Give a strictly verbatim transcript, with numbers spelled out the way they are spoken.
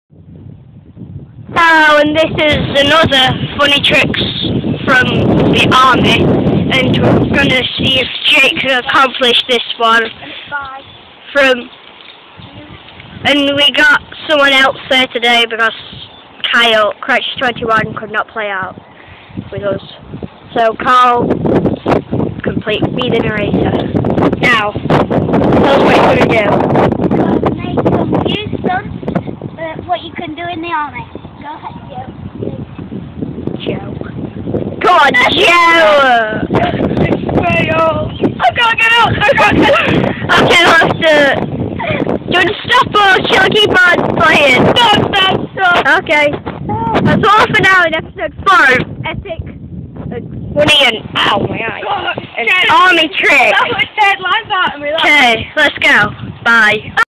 Oh, and this is another funny tricks from the army, and we're going to see if Jake can accomplish this one from, and we got someone else there today because Kyle, Crutch twenty-one, could not play out with us. So Carl, complete, be the narrator. Now, tell us what you're going to do. Use some, uh, what you can do in the army. Go ahead, Joe. Joe. Come on, Joe! Fail! I can't get out! I can't get out! Okay, we'll have to... Do you want to stop or shall I keep on playing? Stop, stop, stop! Okay. That's all for now in episode four of Epic, uh, Funny and... Ow, my eye. Oh, An Ted, army trick. That's what Ted lines out at me. Okay, let's go. Bye.